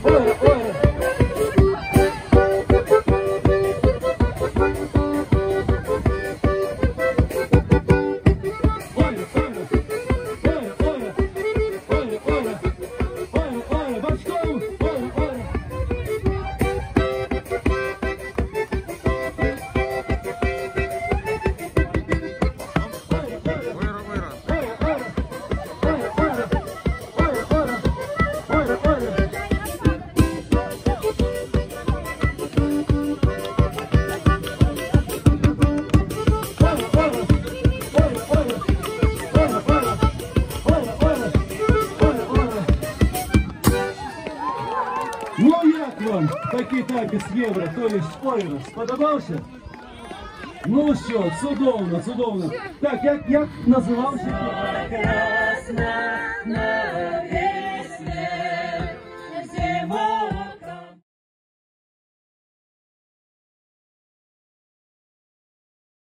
Ну як вам такий танець євро, то є ойро, сподобався? Ну що, чудовно, чудовно. Так, як називався?